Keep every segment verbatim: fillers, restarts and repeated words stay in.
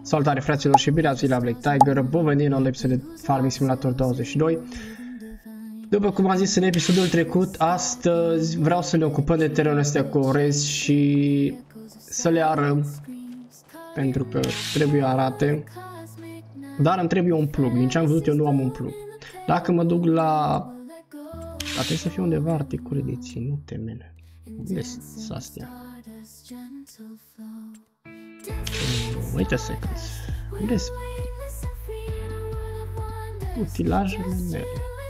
Salutare fraților și bine ați venit la Black Tiger, bun venit la un episod de Farming Simulator douăzeci și doi. După cum am zis în episodul trecut, astăzi vreau să ne ocupăm de terenul ăsta cu orez și să le arăm, pentru că trebuie arate. Dar îmi trebuie un plug, din ce am văzut eu nu am un plug. Dacă mă duc la... Dar trebuie să fie undeva articole de ținute, mele. Unde sunt astea? Wait a second. Unde sunt utilajele mele?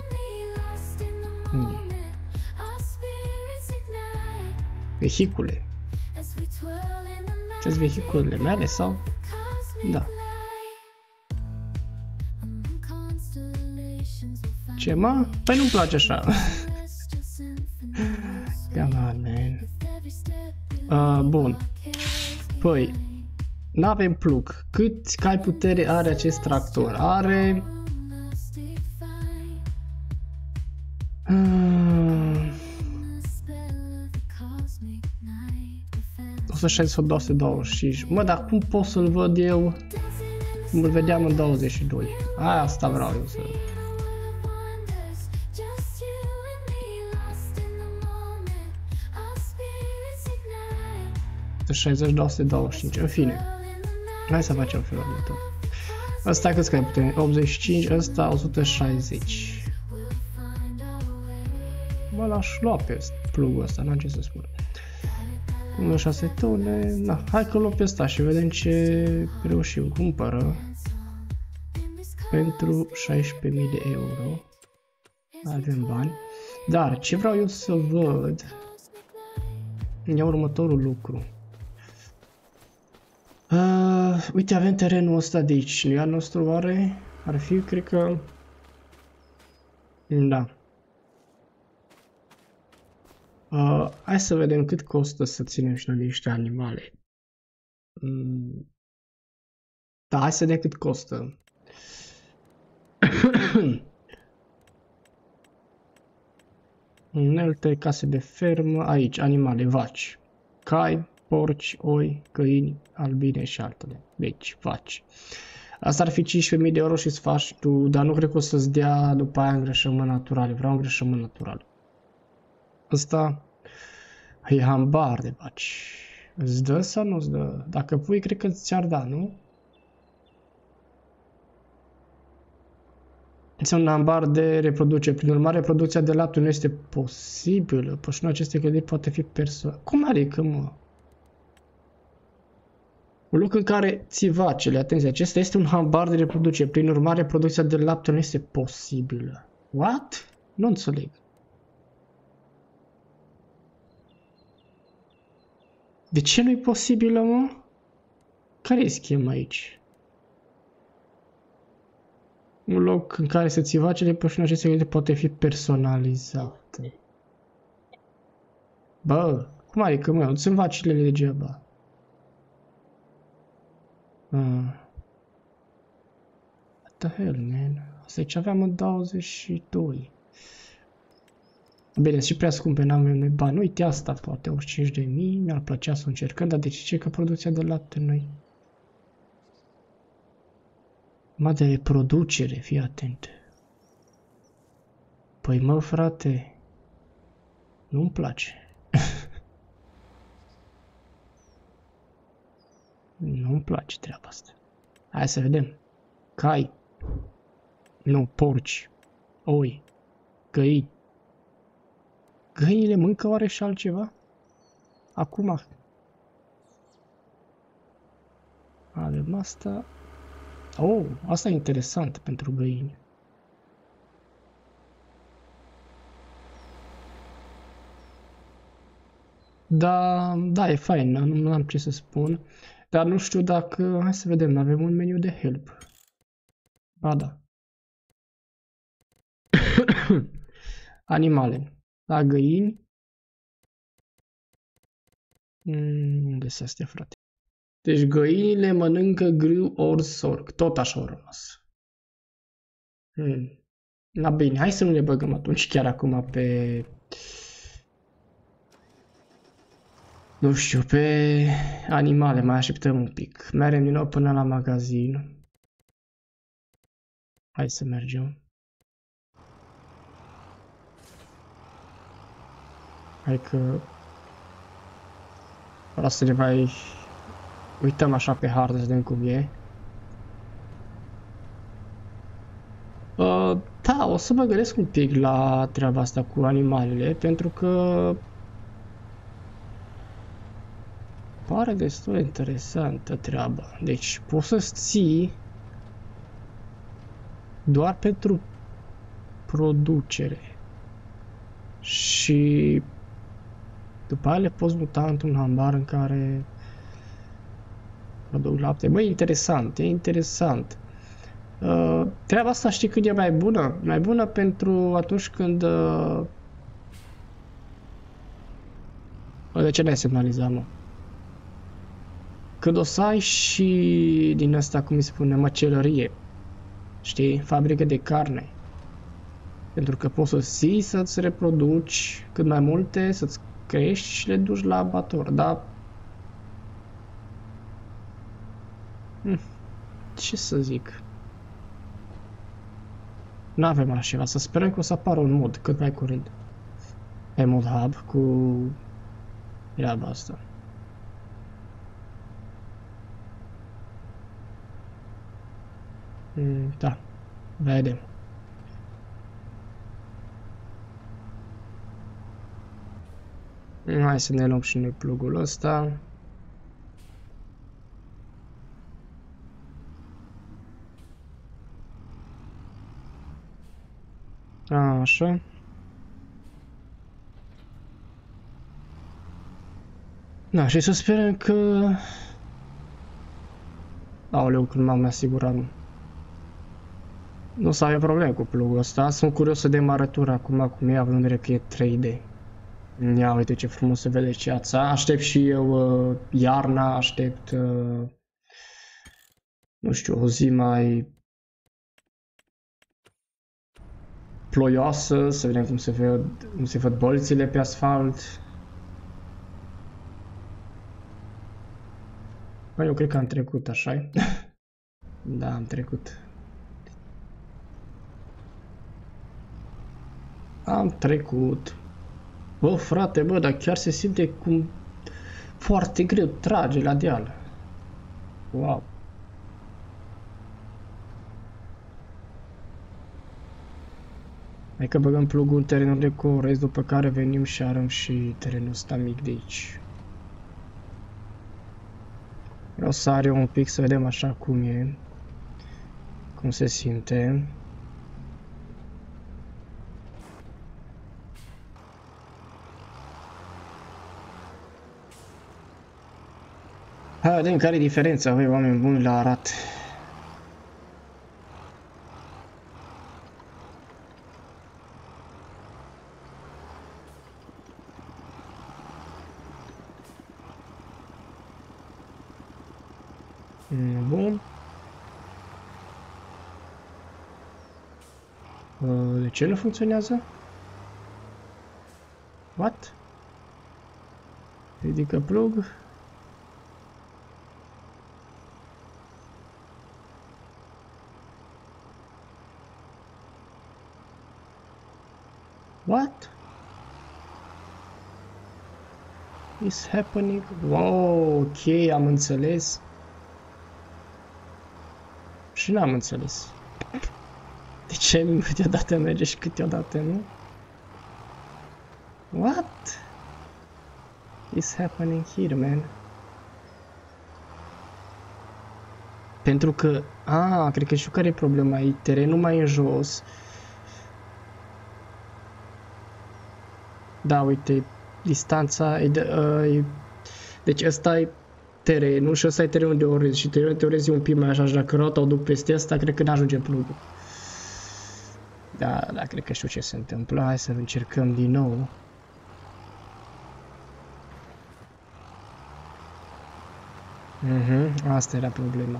Hmm. Vehicule. Ce-s vehiculele mele sau? Da. Ce, mă? Păi nu-mi place așa. Come on, man. Uh, bun. Păi, n-avem plug. Cât cai putere are acest tractor? Are... Uh... o sută șaizeci, două sute douăzeci și cinci. Mă, dar cum pot să-l văd eu? Cum îl vedeam în douăzeci și doi. Aia asta vreau eu să... o sută șaizeci, două sute douăzeci și cinci, în fine. Hai să facem felul următor. Ăsta cât scrie putere? optzeci și cinci, ăsta o sută șaizeci. Mă l-aș lua pe plugul ăsta, n-am ce să spun. unu virgulă șase tone, na, hai că luăm pe ăsta și vedem ce reușim. Cumpără pentru șaisprezece mii de euro. Avem bani. Dar ce vreau eu să văd e următorul lucru. Uh, uite, avem terenul ăsta de aici. Nu e al nostru, oare? Ar fi, cred că... Da. Uh, hai să vedem cât costă să ținem și noi niște animale. Mm. Da, hai să vedem cât costă. Unelte, case de fermă, aici, animale, vaci, cai, porci, oi, câini, albine și altele. Deci, vaci. Asta ar fi cincisprezece mii de euro și îți faci tu, dar nu cred că o să-ți dea după aia îngrășământ naturale. Vreau îngrășământ natural. Asta e hambar de vaci. Îți dă sau nu-ți dă? Dacă pui, cred că ți-ar da, nu? Este un hambar de reproducere. Prin urmare, producția de lapte nu este posibilă. Păi și nu aceste clădiri poate fi persoană. Cum adică, mă? Un loc în care ții vacile, atenție, acesta este un hambar de reproducere. Prin urmare, producția de lapte nu este posibilă. What? Nu înțeleg. De ce nu e posibilă, mă? Care e schema aici? Un loc în care să ții vacile, păi și în aceste clădiri poate fi personalizate. Bă, cum adică, mă? Nu sunt vacile degeaba. Uh. What the hell, man? Asta aici aveam în douăzeci și doi. Bine, și prea scumpe, n-am noi bani. Uite asta, poate optzeci și cinci de mii, mi-ar plăcea să o încercăm, dar de ce că producția de lapte noi? Mă, de reproducere, fii atent. Păi mă, frate, nu-mi place. Nu-mi place treaba asta. Hai să vedem. Cai. Nu, porci. Oi. Găini. Găinile mâncă oare și altceva? Acum. Avem asta. Oh, asta e interesant pentru găini. Da, da, e fain, nu, nu am ce să spun. Dar nu știu dacă... Hai să vedem, avem un meniu de help. Ba da. Animale. La găini. Mm, unde sunt astea, frate? Deci găinile mănâncă grâu ori sorg. Tot așa au rămas. Hmm. Na bine, hai să nu le băgăm atunci chiar acum pe... Nu știu, pe animale mai așteptăm un pic. Mergem din nou până la magazin. Hai să mergem. Hai că... vreau să ne mai uităm așa pe hartă să vedem cum e. Uh, da, o să mă gândesc un pic la treaba asta cu animalele, pentru că pare destul de interesantă treaba. Deci poți să ții doar pentru producere și după aia le poți muta într-un hambar în care produc lapte. Băi, interesant, e interesant. Uh, treaba asta știi cât e mai bună? Mai bună pentru atunci când... Uh... De ce n-ai semnalizat, mă? Când o să ai și din asta, cum îi spune, măcelărie. Știi? Fabrică de carne. Pentru că poți să ții, să-ți reproduci cât mai multe, să-ți crești și le duci la abator, da? Hm. Ce să zic? N-avem așa, să sperăm că o să apară un mod cât mai curând. Pe mod hub cu treaba asta. Mm, da, vedem. Hai să ne luăm și noi plugul ăsta. Așa. Da, și să sperăm că... Aoleu, când m-am asigurat. Nu o să avem probleme cu plugul ăsta. Sunt curios să demarătură acum cum e, având în vedere că e trei D. Ia uite ce frumos se vede ceața. Aștept și eu uh, iarna, aștept... Uh, nu știu, o zi mai... ploioasă, să vedem cum se văd, cum se văd bălțile pe asfalt. Bă, eu cred că am trecut, așa-i? Da, am trecut. Am trecut. Bă, frate, bă, dar chiar se simte cum foarte greu trage la deal. Wow. Hai că băgăm plugul în terenul de corez, după care venim și arăm și terenul ăsta mic de aici. Vreau să are un pic să vedem așa cum e. Cum se simte. Hai, vedem care e diferența, voi oameni buni la Arad. Bun. De ce nu funcționează? What? Ridică plug. What is happening? Wow, ok, am înțeles. Și n-am înțeles. De ce câteodată merge și câteodată nu? What is happening here, man? Pentru că... Ah, cred că știu care e problema. E terenul mai în jos. Da, uite, distanța e de... Uh, e... Deci ăsta e terenul și ăsta e terenul de orez. Și terenul de orez e un pic mai așa și dacă rota o duc peste asta, cred că n-ajunge plugul. Da, da, cred că știu ce se întâmplă. Hai să încercăm din nou. Mhm, asta era problema.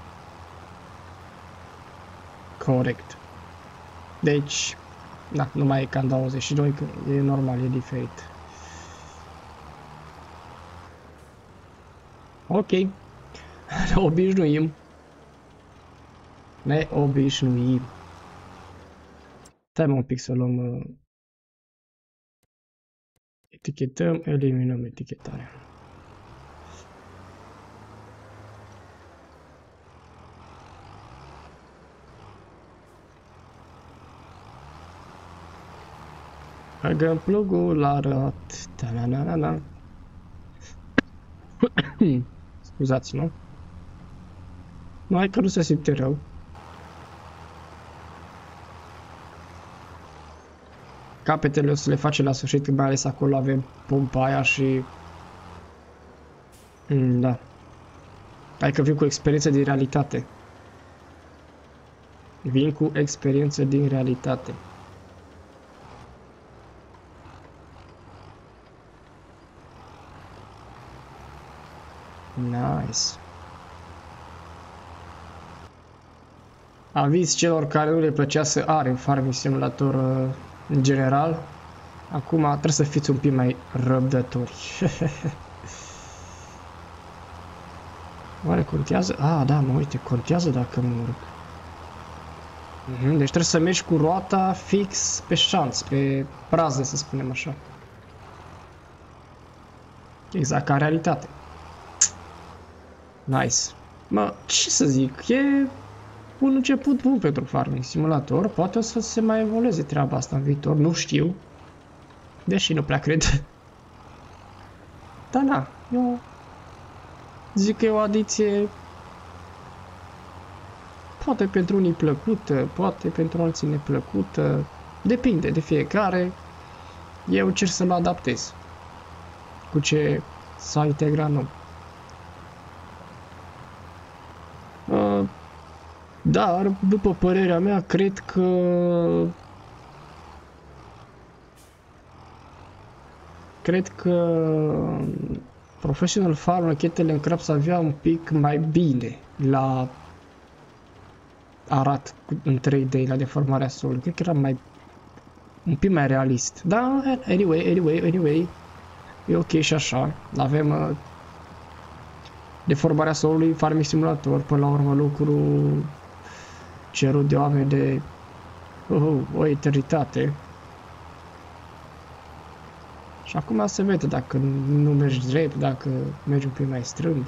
Corect. Deci, da, nu mai e ca în douăzeci și doi, că e normal, e diferit. Ok. Ne obișnuim. Ne obișnuim. Stai mă un pic să luăm... Uh... Etichetăm, eliminăm etichetarea. Băgăm plugul la rat. Ta-na-na-na-na. Scuzați, nu? Nu, hai că nu se simte rău. Capetele o să le facem la sfârșit, mai ales acolo avem pompa aia și... Mm, da. Hai că vin cu experiență din realitate. Vin cu experiență din realitate. Nice. Aviz celor care nu le plăcea să are în Farming Simulator uh, în general. Acum trebuie să fiți un pic mai răbdători. Oare contează? Ah, da, mă, uite, contează dacă mă urc. Mhm, deci trebuie să mergi cu roata fix pe șanț, pe prază, să spunem așa. Exact ca în realitate. Nice. Mă, ce să zic, e un început bun pentru Farming Simulator. Poate o să se mai evolueze treaba asta în viitor, nu știu. Deși nu prea cred. Dar na, eu zic că e o adiție poate pentru unii plăcută, poate pentru alții neplăcută. Depinde de fiecare. Eu încerc să mă adaptez cu ce s-a integrat nou. Uh, dar, după părerea mea, cred că cred că Professional Farmer Kettle and Crabs avea un pic mai bine la arat în trei D, la deformarea solului. Cred că era mai un pic mai realist. Da, anyway, anyway, anyway. E ok și așa. Avem uh, deformarea solului, Farming Simulator, până la urmă lucru cerut de oameni de uh, o eternitate. Și acum se vede dacă nu mergi drept, dacă mergi un pic mai strâmb.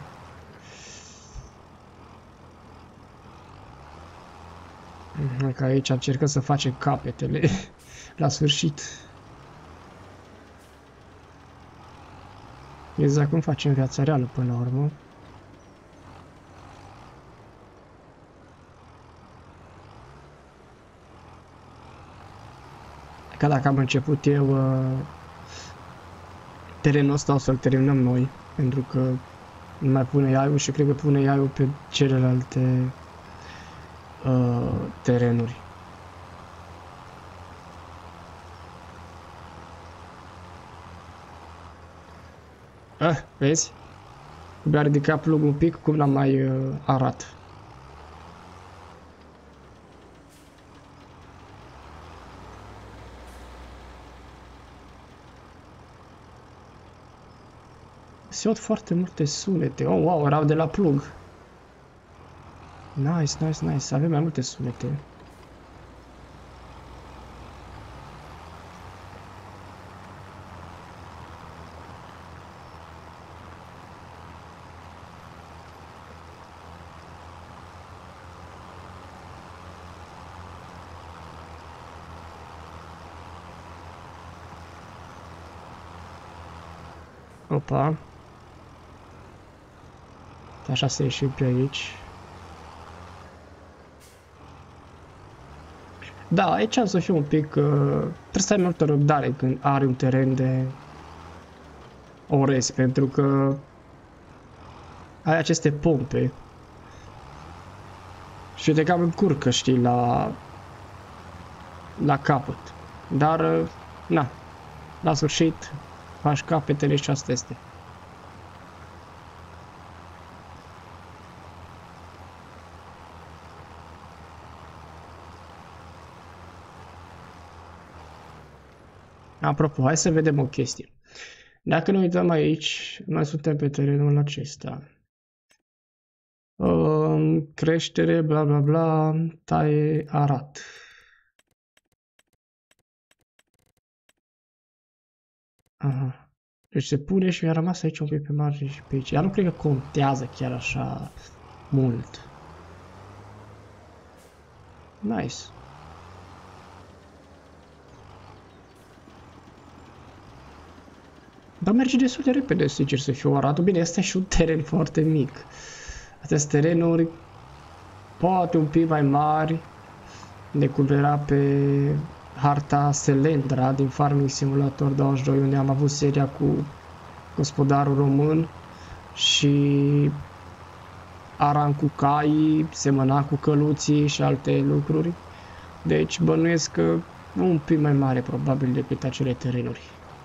Că aici încercăm să facem capetele la sfârșit. Exact cum facem viața reală până la urmă. Ca dacă am început eu uh, terenul ăsta, o să-l terminăm noi, pentru că nu mai pune iaiul și cred că pune iaiul pe celelalte uh, terenuri. Ah, vezi? Mi-a ridicat plugul un pic, cum l-am mai uh, arat. Se aud foarte multe sunete. Oh, wow, erau de la plug. Nice, nice, nice. Avem mai multe sunete. Opa. Așa să ieșim pe aici. Da, aici am să fiu un pic... Uh, trebuie să ai multă răbdare când are un teren de orez, pentru că ai aceste pompe și te cam încurcă, știi, la la capăt. Dar, uh, na, la sfârșit faci capetele și asta este. Apropo, hai să vedem o chestie. Dacă ne uităm aici, noi suntem pe terenul acesta. Uh, creștere, bla bla bla, taie, arat. Aha. Deci se pune și mi-a rămas aici un pic pe margine și pe aici. Ea nu cred că contează chiar așa mult. Nice. Dar merge destul de repede, sincer să fiu, Aratul. Bine, asta e și un teren foarte mic. Astea sunt terenuri poate un pic mai mari decât era pe harta Selendra din Farming Simulator douăzeci și doi, unde am avut seria cu Gospodarul Român și Aran cu caii, semăna cu căluții și alte lucruri. Deci bănuiesc că un pic mai mare probabil decât acele terenuri.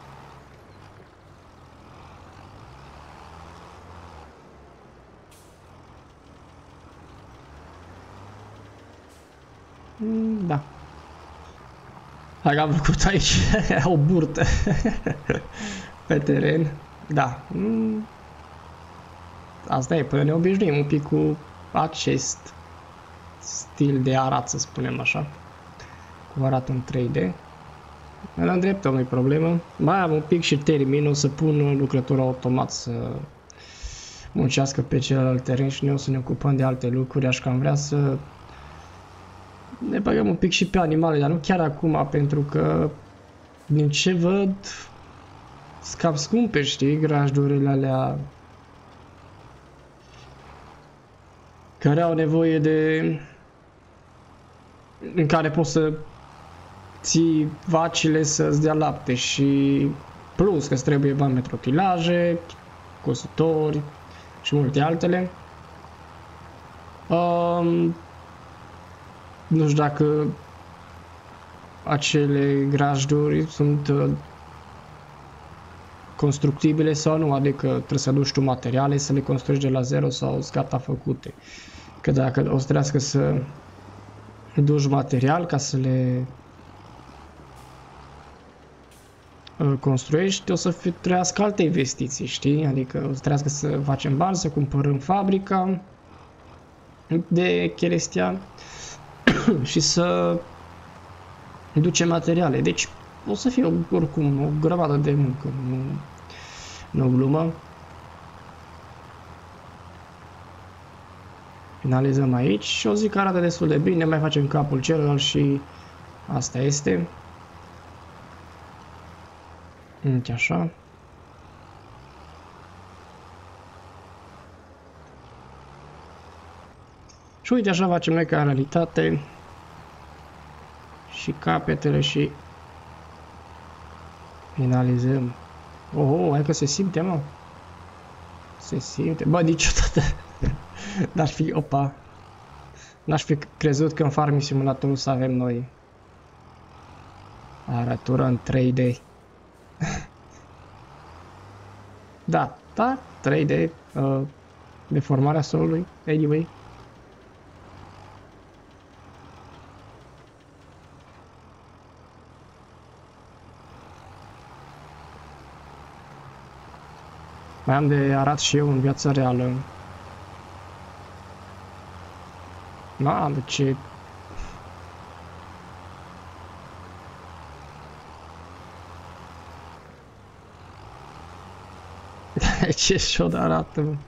Da. Dacă am făcut aici o burtă pe teren. Da. Asta e, până ne obișnuim un pic cu acest stil de arat, să spunem așa. Cu arat în trei D. Îl îndreptăm, nu-i problemă. Mai am un pic și termin, o să pun lucrătorul automat să muncească pe celălalt teren și noi o să ne ocupăm de alte lucruri, așa că am vrea să ne băgăm un pic și pe animale, dar nu chiar acum, pentru că din ce văd scap scumpe, știi, grajdurile alea care au nevoie de în care poți să ții vacile să-ți dea lapte și plus că îți trebuie bani pentru utilaje, cosători și multe altele. Um, nu știu dacă acele grajduri sunt uh, constructibile sau nu, adică trebuie să aduci tu materiale să le construiești de la zero sau sunt gata făcute. Că dacă o să trebuiască să duci material ca să le uh, construiești, o să fi, trebuiască alte investiții, știi? Adică o să trebuiască să facem bani, să cumpărăm fabrica de chestia și să ducem materiale. Deci o să fie oricum o grămadă de muncă, nu, nu o glumă. Finalizăm aici și o zic că arată destul de bine, mai facem capul celălalt și asta este. Uite așa. Și uite așa facem noi ca în realitate. Și capetele și finalizăm. Oh, hai că se simte, mă. Se simte. Bă, niciodată n-aș fi, opa. N-aș fi crezut că în Farming Simulator să avem noi arătură în trei D. Da, da, trei D. Uh, deformarea solului, anyway. Mai am de arat și eu în viața reală. Mamă, ce... ce șod arată, mă.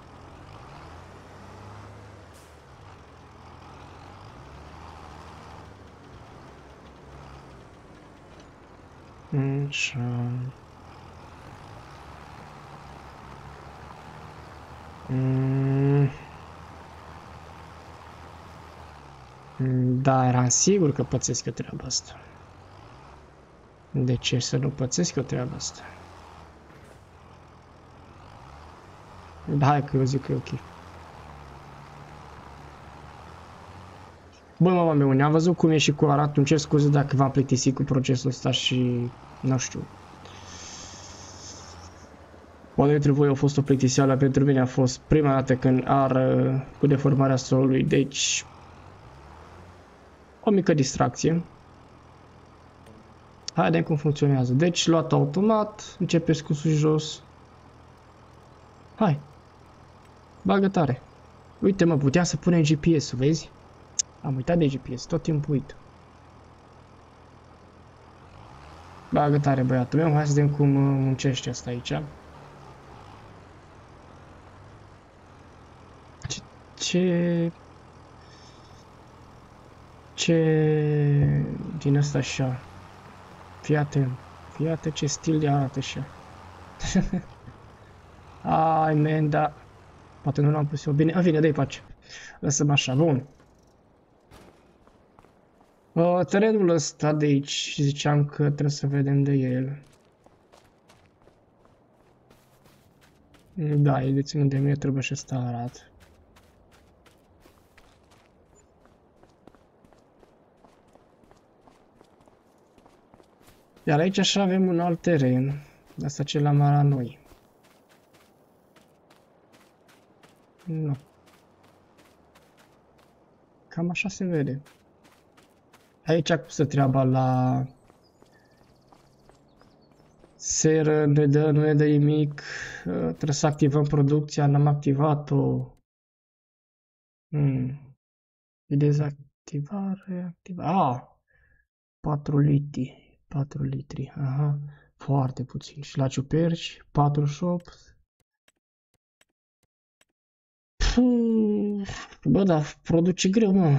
Așa... Mm. Da, eram sigur că pățesc eu treaba asta. De ce să nu pățesc eu treaba asta? Da, hai că eu zic că e ok. Bă, mama mea, am văzut cum e și cu aratul. Îmi cer scuze dacă v-am plictisit cu procesul ăsta și... nu știu. Poate pentru voi a fost o plictiseală, pentru mine a fost prima dată când ar cu deformarea solului, deci o mică distracție. Haidem cum funcționează. Deci luat automat, începeți cu sus jos. Hai, bagă tare. Uite mă, puteam să punem G P S-ul, vezi? Am uitat de G P S, tot timpul uit. Bagă tare băiatul meu, hai să vedem cum muncește asta aici. Ce... Ce... Ce... din ăsta așa. Fii atent. Fii atent ce stil de arată așa. Ai, man, da. Poate nu l-am pus eu bine. A, vine, dă-i pace. Lăsăm așa, bun. Uh, terenul ăsta de aici, ziceam că trebuie să vedem de el. Da, e deținut de mine, trebuie și ăsta arat. Iar aici așa avem un alt teren. Asta ce l-am la noi. Nu. Cam așa se vede. Aici cum se treaba la seră, ne dă, nu ne dă nimic. Trebuie să activăm producția, n-am activat-o. Hmm. E dezactivare, activare. Ah! patru litri. patru litri, aha. Foarte puțin. Și la ciuperci, patruzeci și opt. Puh, bă, dar produce greu, mă.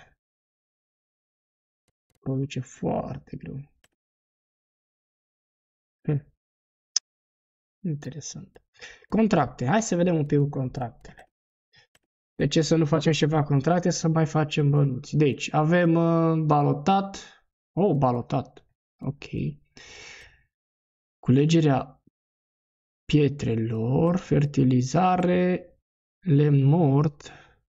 Produce foarte greu. Hm. Interesant. Contracte. Hai să vedem un pic cu contractele. De ce să nu facem ceva contracte, să mai facem bănuți. Deci, avem uh, balotat. Oh, balotat. Ok. Culegerea pietrelor, fertilizare, lemn mort.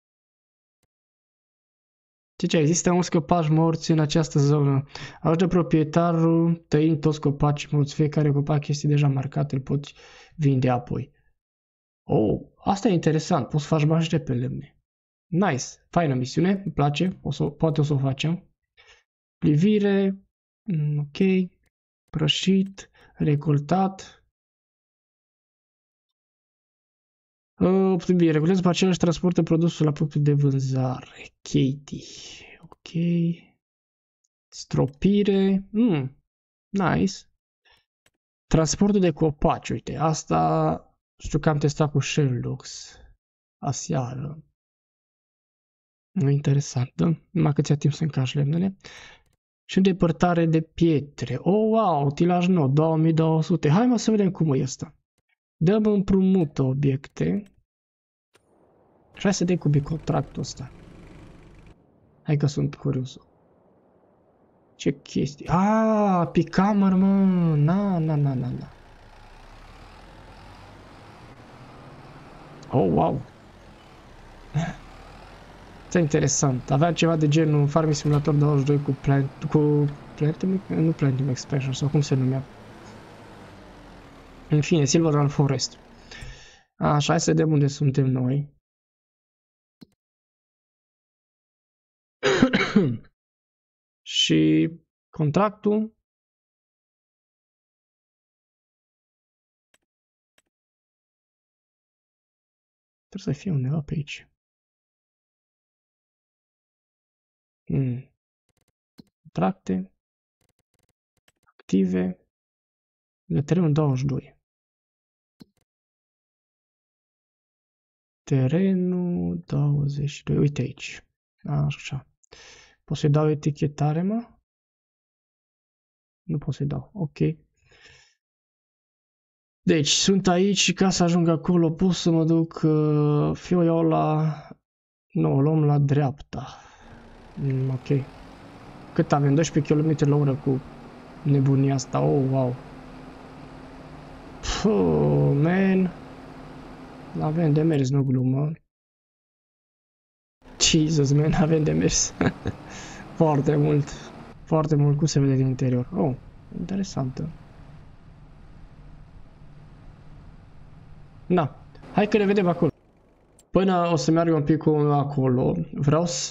Ce ce există mulți copaci morți în această zonă. Ajută proprietarul tăind toți copacii morți. Fiecare copac este deja marcat, îl poți vinde apoi. Oh, asta e interesant. Poți să faci bani de pe lemne. Nice. Faină misiune. Îmi place. O să, poate o să o facem. Privire. Ok. Prășit. Recoltat. Optimire. Regulez pe același transportă produsul la punctul de vânzare. Katie. Ok. Stropire. Mm. Nice. Transportul de copaci. Uite. Asta știu că am testat cu Sherlock aseară. Nu interesant, da? Numai că ți-a timp să încarci lemnele. Și îndepărtare de pietre. Oh, wow, utilaj nou, două mii două sute. Hai mă să vedem cum e asta. Dăm împrumută obiecte. Și hai să vedem cum e contractul ăsta. Hai că sunt curios. Ce chestii. Ah, pe cameră, mă. Na, na, na, na, na. Oh, wow. Ce interesant. Avea ceva de genul Farming Simulator douăzeci și doi cu Plant... cu... Planting... nu Planting Expansion, sau cum se numea. În fine, Silverrun Forest. Așa, hai să vedem unde suntem noi. Și contractul. Trebuie să fie undeva pe aici. Hmm. Contracte. Active. De terenul douăzeci și doi. Terenul douăzeci și doi. Uite aici. Așa. Pot să-i dau etichetare, mă? Nu pot să-i dau. Ok. Deci, sunt aici și ca să ajung acolo pot să mă duc... Uh, fiu eu la... Nu, o luăm la dreapta. Mm, ok. Cât avem? doisprezece kilometri la oră cu nebunia asta. Oh, wow. Puh, man. Avem de mers, nu glumă. Jesus, man, avem de mers. Foarte mult. Foarte mult. Cum se vede din interior? Oh, interesantă. Da. Hai că ne vedem acolo. Până o să meargă un pic acolo, vreau să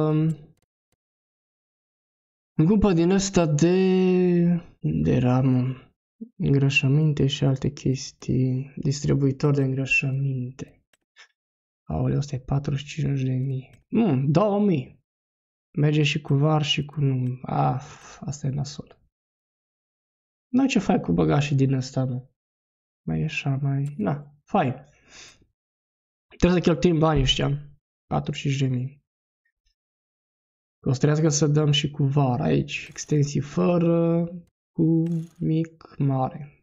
îmi cumpăr din ăsta de... de ramă. Îngrășăminte și alte chestii. Distribuitor de îngrășăminte. Aoleu, ăsta e patruzeci și cinci de mii. Mm, două mii. Merge și cu var și cu nu. Af, asta e nasol. N-ai ce faci cu băgașii din ăsta, nu? Mai e așa, mai... Na, fain. Trebuie să cheltuim banii ăștia. patruzeci și cinci de mii. O să trească să dăm și cu var aici. Extensii fără, cu mic, mare.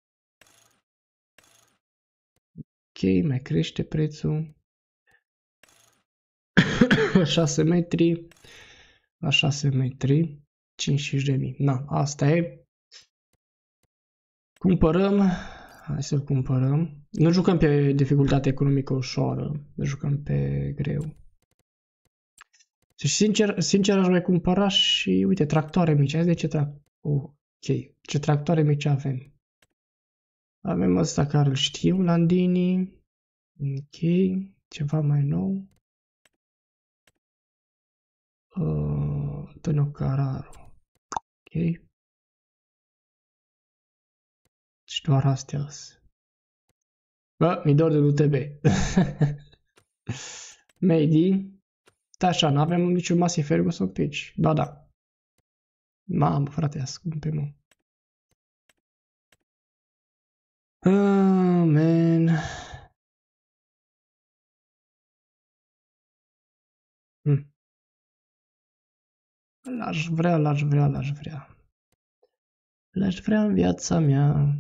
Ok, mai crește prețul. șase metri. La șase metri. cincizeci și cinci de mii. Na, asta e. Cumpărăm. Hai să-l cumpărăm. Nu jucăm pe dificultate economică ușoară. Ne jucăm pe greu. Și sincer, sincer aș mai cumpăra și, uite, tractoare mici. Hai de ce tra... Oh, ok. Ce tractoare mici avem? Avem ăsta care îl știu, Landini. Ok. Ceva mai nou. Uh, Antonio Carraro. Ok. Și doar astea. Bă, mi dor de U T B. Maybe. Da, așa, n-avem niciun Massey Ferguson pe aici. Da, da. Mamă, frate, ascumpe, mă. Ah, man. Hm. L-aș vrea, l-aș vrea, l-aș vrea. L-aș vrea în viața mea.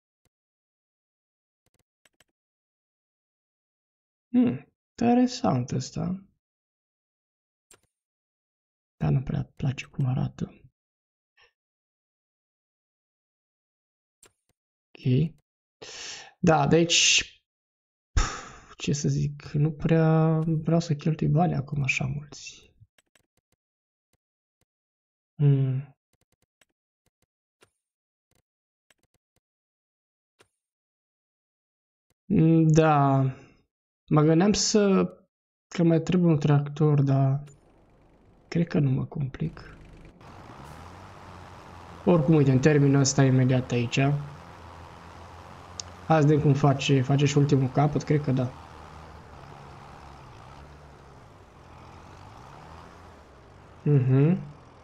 Hmm, interesant ăsta. Dar nu prea place cum arată. Ok. Da, deci, pf, ce să zic, nu prea vreau să cheltui bani acum așa mulți. Hmm. Da, mă gândeam să, că mai trebuie un tractor, dar cred că nu mă complic. Oricum, uite, în terminul ăsta imediat aici. Hai să vedem cum face, face și ultimul capăt, cred că da. Mhm.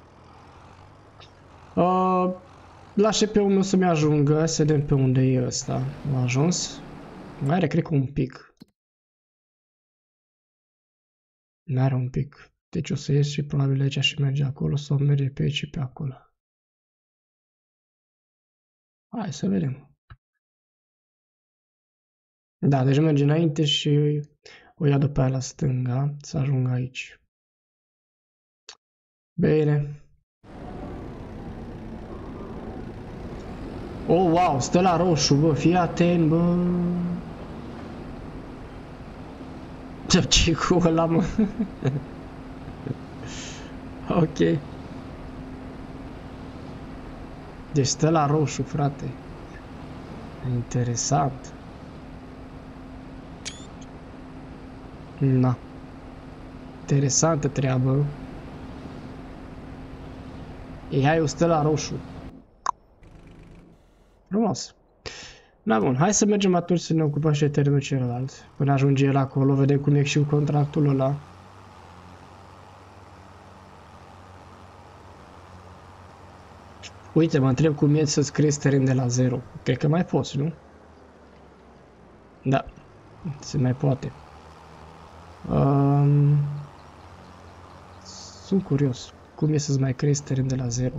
Uh, la ș pe-ul meu să-mi ajungă, să vedem pe unde e ăsta. A ajuns. Mai are, cred că un pic. Mai are un pic. Deci o să ies și probabil aici și merge acolo sau merge pe aici și pe acolo. Hai să vedem. Da, deci merge înainte și o ia după aia la stânga să ajungă aici. Bine. Oh, wow, stă la roșu, bă, fii atent, bă. Ce cu ăla, mă? Ok. Deci stă la roșu, frate. Interesant. Na. Interesantă treabă. Ei, hai, o stă la roșu. Frumos. Na, bun, hai să mergem atunci să ne ocupăm și de terenul celălalt. Până ajunge el acolo, vedem cum e și cu contractul ăla. Uite, mă întreb cum e să-ți creezi teren de la zero. Cred că mai poți, nu? Da, se mai poate. Um, sunt curios. Cum e să-ți mai creezi teren de la zero?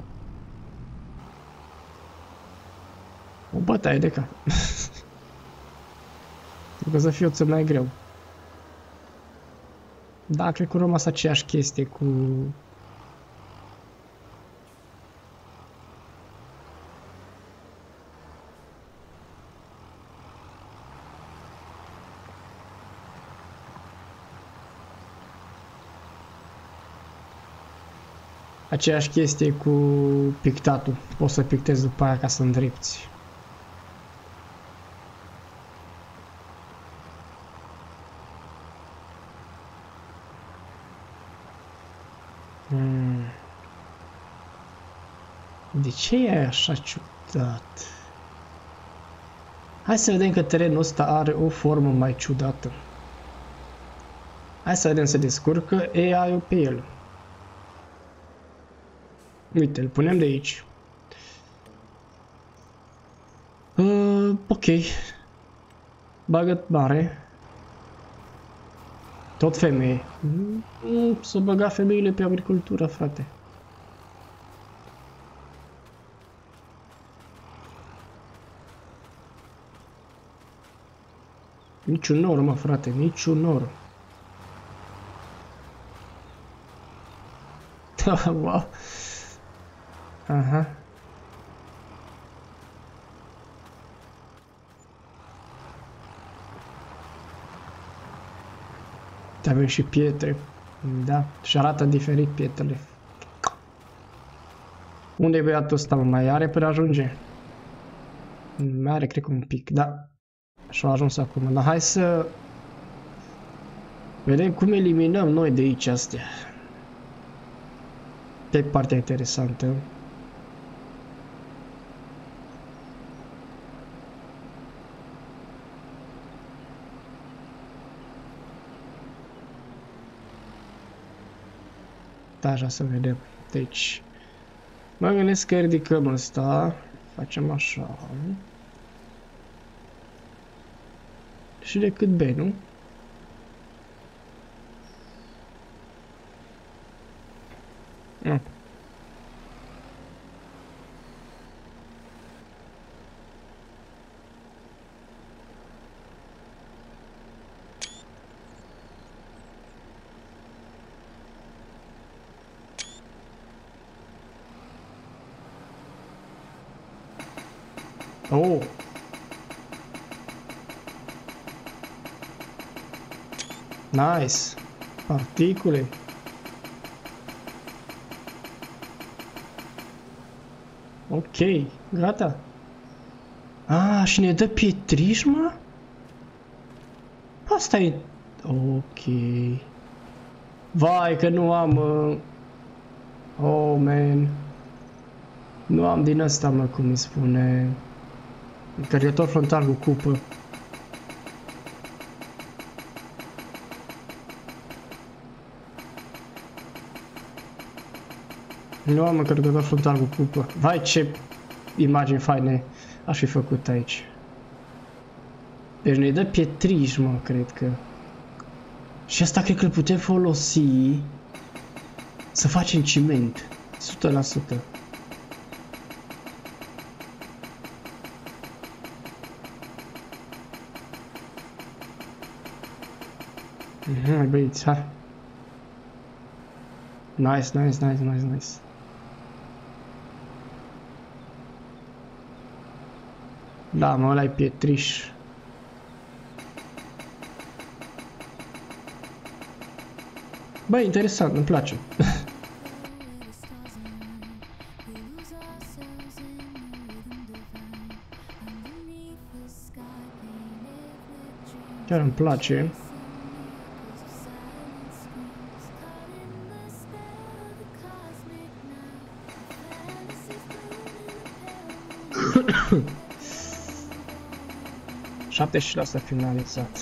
O bătaie de cap. Trebuie să fie o mai greu. Da, cred că urmă aceeași chestie cu... Aceeași chestie cu pictatul. Poți să pictezi după aia ca să îndrepți. Hmm. De ce e așa ciudat? Hai să vedem că terenul ăsta are o formă mai ciudată. Hai să vedem să descurcă A I-ul pe el. Uite, îl punem de aici. Uh, ok. Bagă mare. Tot femeie. Mm, să băga femeile pe agricultură, frate. Niciun nor, mă, frate, niciun nor. Wow. Aha. Avem și pietre. Da, și arată diferit pietrele. Unde e băiatul ăsta, mă? Mai are până ajunge? Mai are, cred că un pic, da. Și-a ajuns acum. Dar hai să vedem cum eliminăm noi de aici astea. Pe partea interesantă. Da, așa să vedem. Deci, mă gândesc că ridicăm ăsta. Facem așa. Și decât B, nu? Mm. Oh. Nice. Particule. Ok, gata. Ah, și ne dă pietriș, mă? Asta e... Ok. Vai, că nu am... Uh... Oh, man. Nu am din asta, mă, cum îi spune... Încărcător frontal cu cupă. Nu am încărcător frontal cu cupă. Vai, ce imagini faine aș fi făcut aici. Deci ne dă pietriș, mă, cred că. Și asta cred că îl putem folosi să facem ciment. o sută la sută. Hai, băieți, hai. Nice, nice, nice, nice, nice. Da, mă, ăla-i pietriș. Bă, interesant, îmi place. Chiar îmi place. șaptezeci la sută finalizat.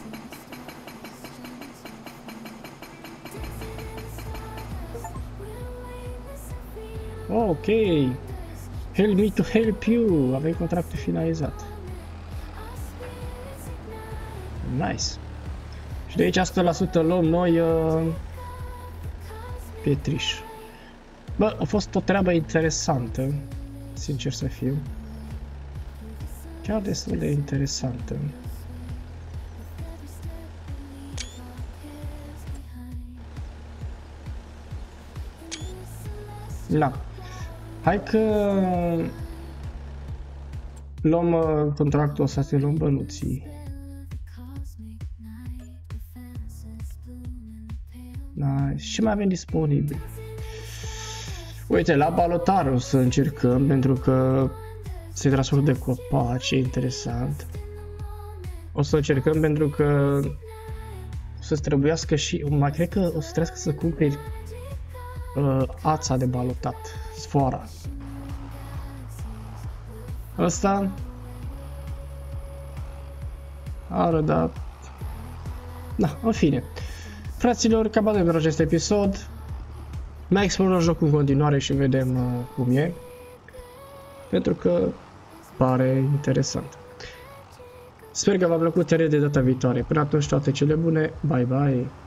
Ok. Help me to help you. Avem contractul finalizat. Nice. Și de aici o sută la sută luăm noi uh, pietriș. Bă, a fost o treabă interesantă, sincer să fiu. Chiar destul de interesantă. Da. Hai că luăm uh, contractul ăsta, să luăm bănuții. Da, și ce mai avem disponibil? Uite, la balotar o să încercăm, pentru că se transformă de copaci, e interesant. O să încercăm pentru că o să trebuiască și, mai cred că o să trebuiască să cumperi uh, ața de balotat, sfoara. Asta are, da. Da, în fine. fraților, cam atât pentru acest episod. Mai explorăm jocul în continuare și vedem uh, cum e. Pentru că pare interesant. Sper că v-a plăcut, de data viitoare. Până atunci, toate cele bune. Bye bye!